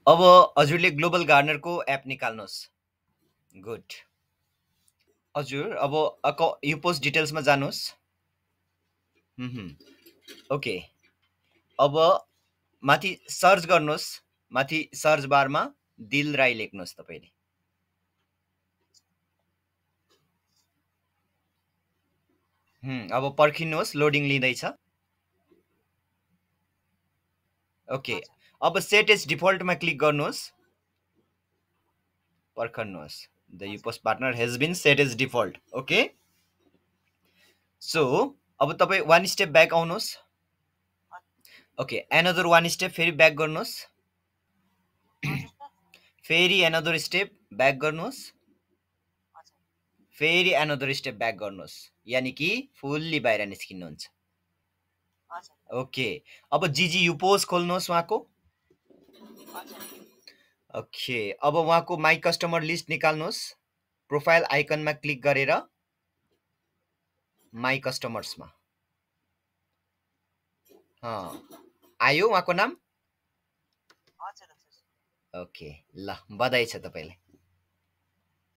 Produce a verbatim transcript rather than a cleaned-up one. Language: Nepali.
अब हजुरले ग्लोबल गार्नरको एप निकाल्नुहोस्। गुड। हजुर अब अकाउ युपोस डिटेल्समा जानुहोस्। हुँ, ओके। अब माथि सर्च गर्नुहोस्, माथि सर्च बारमा दिल राई लेख्नुहोस् तपाईँले। हुँ, अब पर्खिनुहोस्, लोडिङ लिँदैछ। ओके, अब सेट एज डिफल्टमा क्लिक गर्नुहोस्। पर्खनुहोस्, the UPOS partner has been set as default. Okay, so अब तपाईँ वान स्टेप ब्याक आउनुहोस्। ओके, एनदर वान स्टेप फेरि ब्याक गर्नुहोस्। फेरि एनदर स्टेप ब्याक गर्नुहोस्। फेरि एनदर स्टेप ब्याक गर्नुहोस्, यानि कि फुल्ली बाहिर निस्किनुहुन्छ। ओके, अब जीजी युपोस खोल्नुहोस् उहाँको। ओके, अब उहाँको माई कस्टमर लिस्ट निकाल्नुहोस्। प्रोफाइल आइकनमा क्लिक गरेर माई कस्टमर्समा आयो उहाँको नाम। ओके, ल बधाई छ तपाईँलाई।